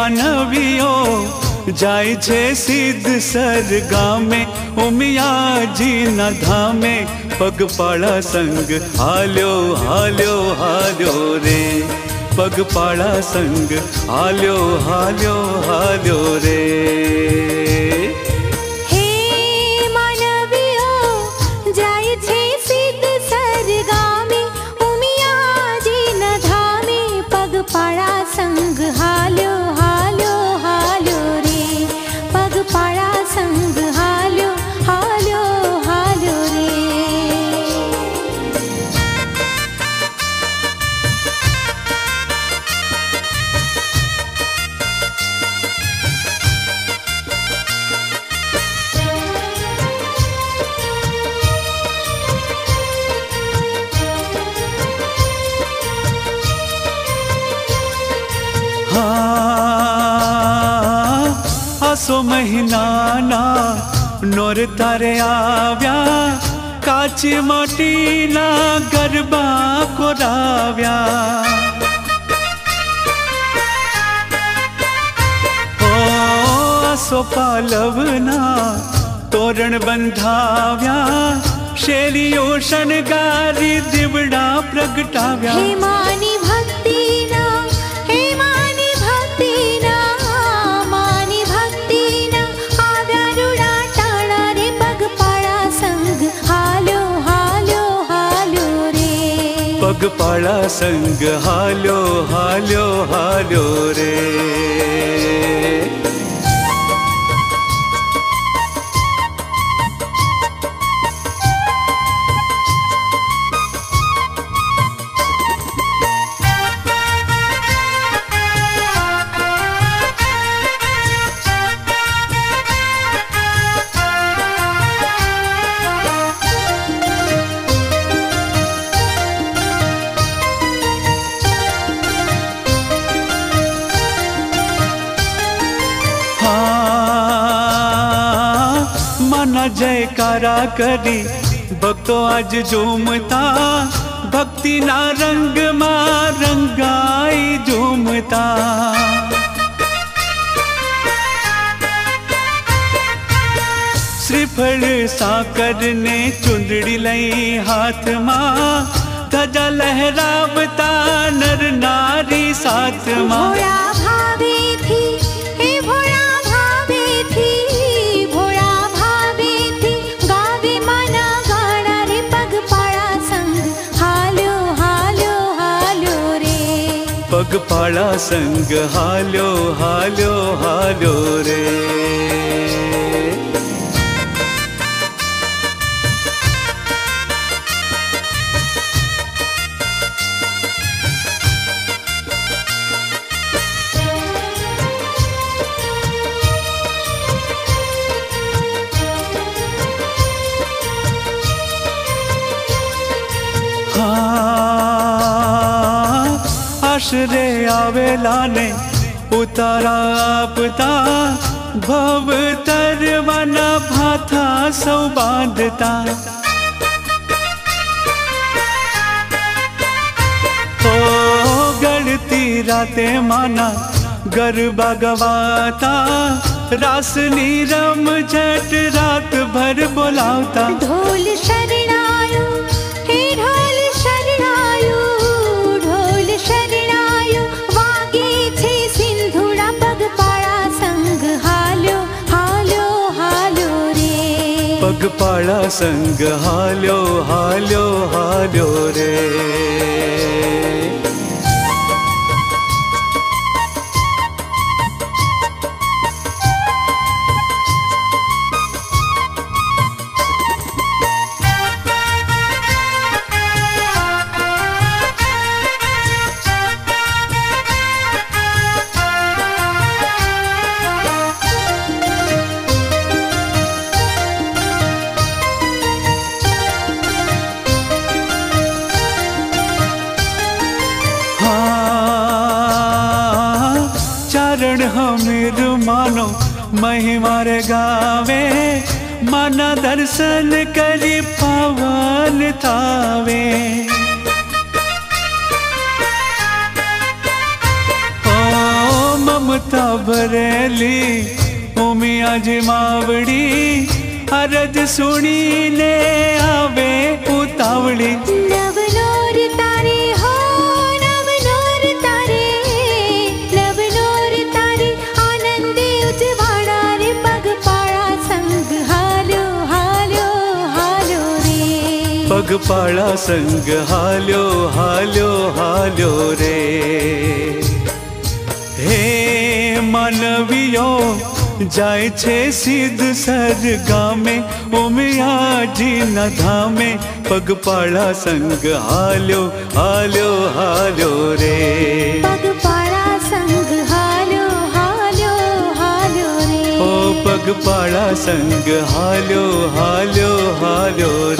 मानवियो जाय छे सिद्धसर गामे उमिया जी ना धामे पगपाळा संग हाल्यो हाल्यो हाल्यो रे पगपाळा संग हाल्यो हाल्यो हाल्यो रे। हे मानवियो जाय छे सिद्धसर गामे उमिया जी ना धामे पगपाळा संग हाल्यो हाल्यो हाल्यो रे पगपाळा संग हाल्यो हाल्यो हाल्यो रे। आसो महीनाना नोर तारे आव्या काची माटीना गरबा कोराव्या ओ आसो पालवना तोरण बंधाव्या शेलियो शणगारी दिवड़ा प्रगटाव्या। हे मानी भक्तिना हे मानी भक्तिना मानी भक्तिना आव्या रुडा टाळा रे पगपाळा संग हाल्यो हाल्यो हाल्यो रे पगपाळा संग हाल्यो हाल्यो हाल्यो रे। माना जयकारा करी भक्तो आज झूमता भक्ति ना रंग मा रंगाई झूमता। श्रीफल साकर ने चुंदड़ी लई हाथ मां ध्वजा लहरावता नर नारी साथ मां। भोळा भावे थी हे भोळा भावे थी भोळा भावे थी गावे माना गाणा रे पगपाळा संग हाल्यो हाल्यो हाल्यो रे पगपाळा संग हाल्यो हाल्यो हाल्यो रे। आश्रे आवेला ने उतारा आपता भव तरवाना भाथा सौ बांधता। ओ गढ़ती राते माना गरबा गवाता रासनी रम झट रात भर बोलावता। ढोल शरणायो हे ढोल शरणायो ढोल शरणायो वागे छे सिंधुड़ा पगपाळा संग हाल्यो हाल्यो हाल्यो रे पगपाळा संग हाल्यो हाल्यो हाल्यो रे। चरण हमीर मानो महिमा रे गावे माना दर्शन करी पावन थावे। ओ होता भरेली उमिया जी मावड़ी अरज सुनी ने आवे उतावड़ी। नवनोर तारे हो नवनोर तारे, नवनोर तारे आनंदे उजवाड़ा रे पगपाळा संग हालो हालो हालो रे। पगपाळा संग हालो हालो हालो रे। हे मानवियो जाय छे सिद्ध सरगामे उमिया जी न धामे पगपाळा संग हालो हालो हालो रे। पगपाळा संग हालो हालो हालो रे। ओ पगपाळा संग हालो हालो हालो